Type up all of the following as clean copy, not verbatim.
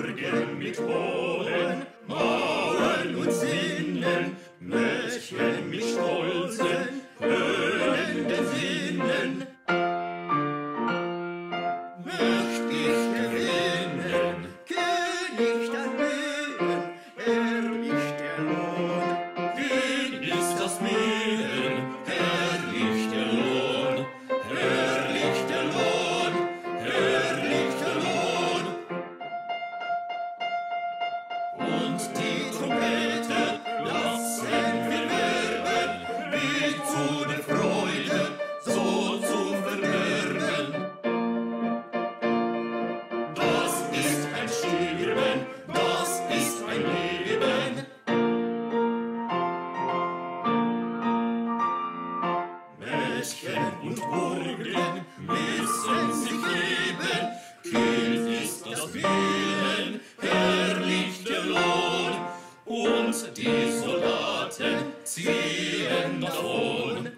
Burgen mit hohen Mauern und Zinnen, Mädchen mit stolzen, höhnenden Sinnen. Möcht ich gewinnen, König der Höhen, herrlich der Lohn. Wen ist das Mühen, herrlich der Lohn, herrlich der Lohn, herrlich der Lohn. Und die Trompete lassen wir werben, wie zu der Freude, so zu verderben. Das ist ein Stirben, das ist ein Leben. Mädchen und Burgen müssen sich geben, kühn ist das Willen, herrlich der Lohn, und die Soldaten ziehen davon.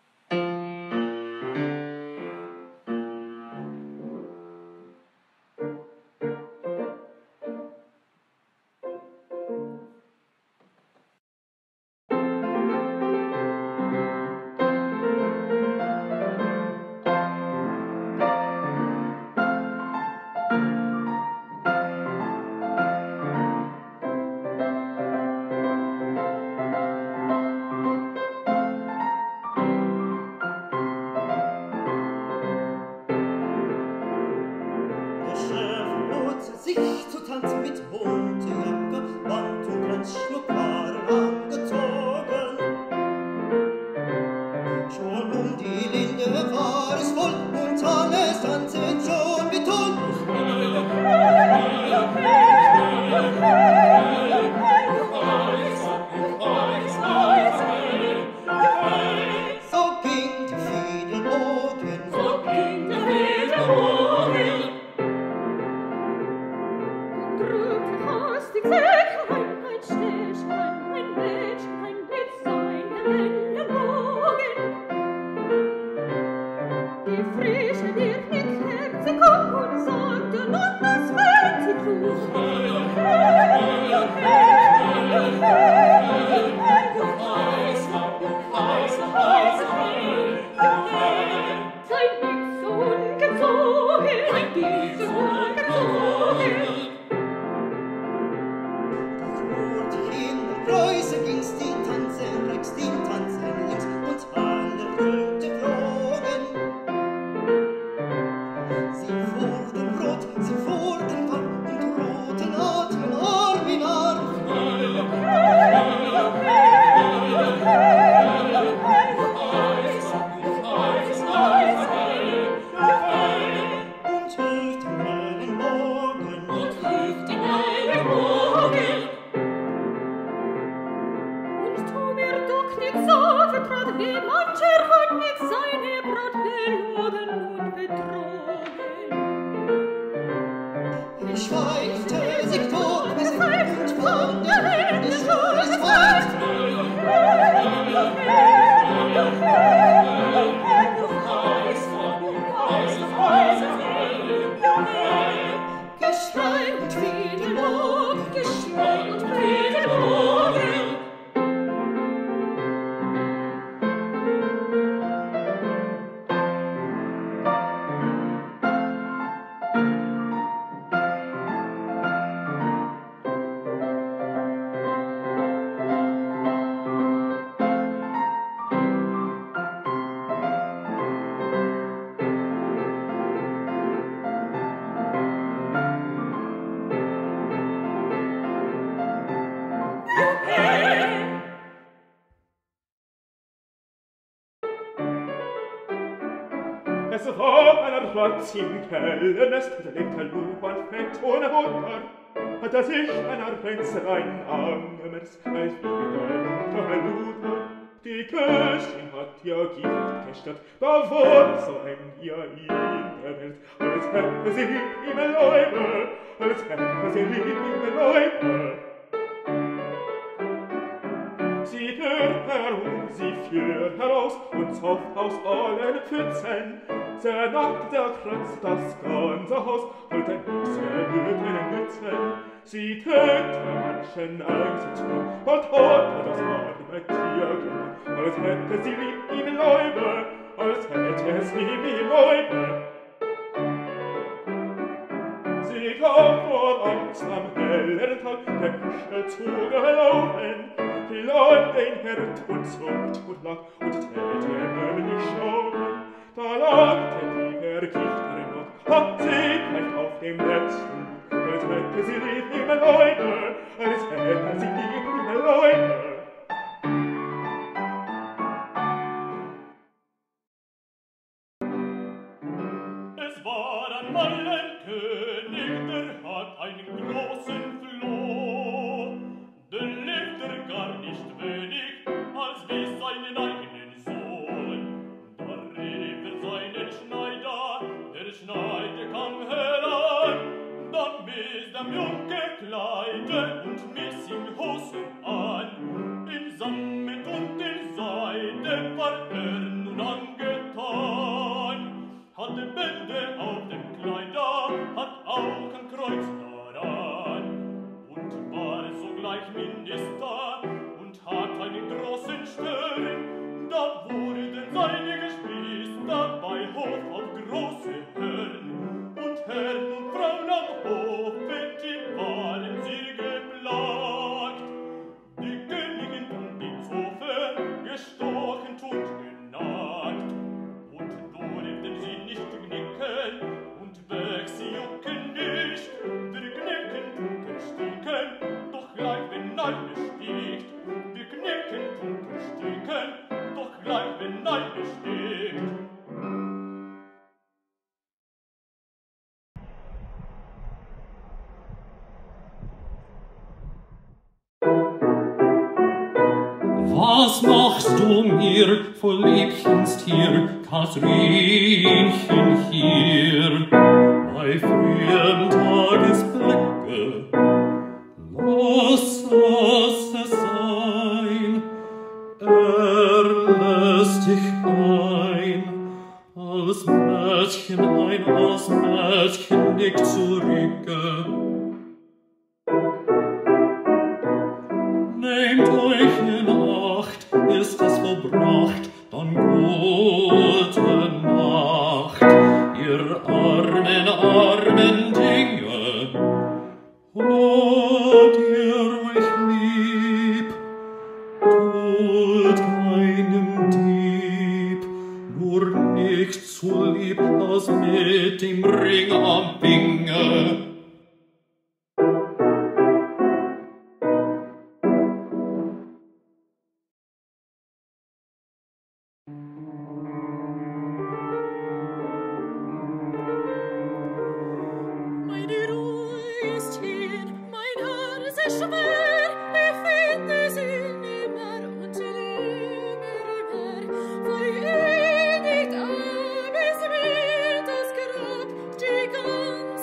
Der Chef lotse sich zu tanzen mit bunter Jacke, Band und Klatschschmuck waren angezogen. Schon um die Linde war es voll und alles tanzte schon wie toll. So ging der Fiedelbogen, so ging der Fiedelbogen. Drückte hastig Säcklein, ein Stäschlein, ein Mädchen mit seinem Ellenbogen. Die Frische wird mit Herzen komm und sagte, nun was wollen Sie tun? Sei nicht so ungezogen, sei nicht so ungezogen. Durch in der Preuße ging's die Tanzen rechts, die Tanzen links und alle Röte flogen. Sie wurden rot, sie wurden warm und roten Atmen Arm in Arm. Und hüpften Ellenbogen, und hüpften Ellenbogen. Und tu mir doch nicht so vertraut, wie mancher hat mit seine Brot belogen und betrogen. Ich schweigte, sie tot, bis und von der Hände Schores weit. Geschrei und Fiedelbogen, Geschrei und Fiedelbogen. Es war einer Ratz im Kellernest, da lebte Lupan fett ohne Wunder, hat sich einer Fensterein angemerzt, als wieder Luther. Die Köchin hat ja Gift gestattet, da war so ein ja in der Welt, als hätte sie ihm Leube, als hätte sie ihm Leube. Sie führt herum, sie führt heraus und zopft aus allen Pfützen. Sehr nackt, sehr kratzt das ganze Haus, und ein Nix wird ihnen nützen. sie töte manchen Einzeltag, und holte das arme Tierchen, als hätte sie lieb ihm Leube, als hätte es lieb ihm Leube. Sie kam vor Angst am hellen Tag der Küche zugelaufen, die Leute in Herd und zuckt und lacht und täte nämlich schauen. Da lagte die Vergifterin noch, hat sie gleich auf dem letzten, als hätte sie lieb ihm Leube, als hätte sie lieb ihm Leube. Es war einmal ein König, der hat einen großen Floh. Der lebte gar nicht wenig, als wie seinen eigenen Sohn. Da rief seinen Schneider, der Schneider kam heran. Dann miss dem Junge Kleider und miss ihm Hosen an. In Sammet und in Seide war nun angetan. Hatte Bände auf dem Kleider, hat auch ein Kreuz daran. Und war sogleich Minister und hat einen großen Stern. Da wurden seine Geschwister bei Hof auf große Herren. Und Herren und Frauen am Hofe, die waren sehr geplagt. Die Königin und die Zofe, gestochen und genagt. Und durften sie nicht knicken, und weg sie jucken nicht. Wir knicken und ersticken, doch gleich wenn Neid besticht. Wir knicken und ersticken, doch gleich wenn Neid besticht. Was machst du mir, voll Liebchenstier, Kathrinchen hier? Bei frühem Tagesblicke, lass es sein, lässt dich ein, als Mädchen nicht zurücke. Nehmt euch in Acht, ist es vollbracht, dann gute Nacht, ihr armen Dinge. Hat ihr euch lieb, tut keinem Dieb, nur nicht so lieb als mit dem Ring am Finger. Die ganze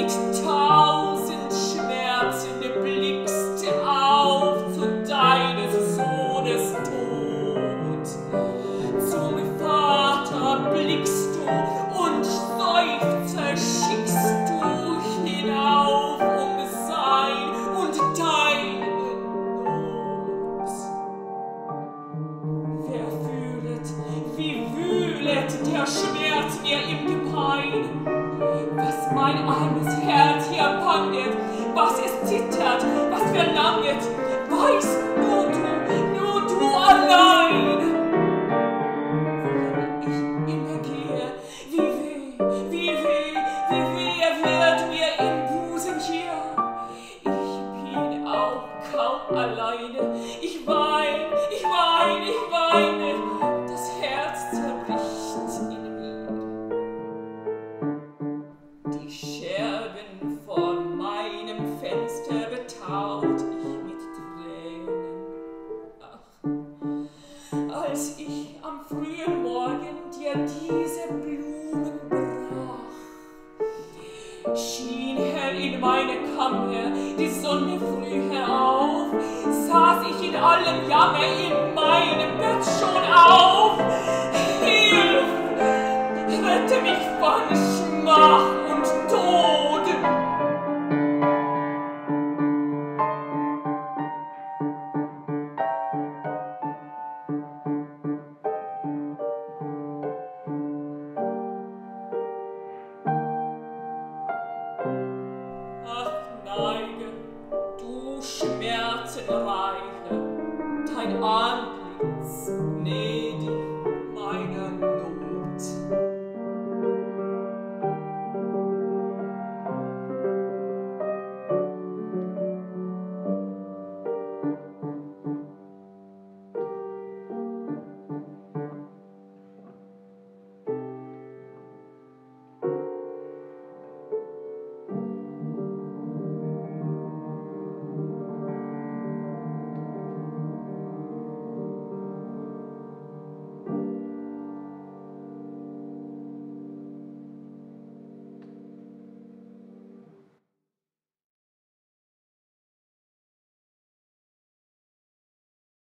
mit 1000 Schmerzen blickst auf zu deines Sohnes Tod. Zum Vater blickst du und Seufzer schickst du hinauf sein und deinen Not. Wer fühlet, wie wühlet der Schmerz mir im Gebein, was mein armes Herz hier banget, was es zittert, was verlanget, weißt nur du allein. Wohin ich immer gehe, wie weh wird mir im Busen hier. Ich bin auch kaum alleine, ich weine, das Herz zerbricht in mir. Die Scherben vor meinem Fenster betaut ich mit Tränen. Ach, als ich am frühen Morgen dir diese Blumen brach, schien hell in meine Kammer die Sonne früh herauf, saß ich in allem Jammer in meinem Bett schon auf,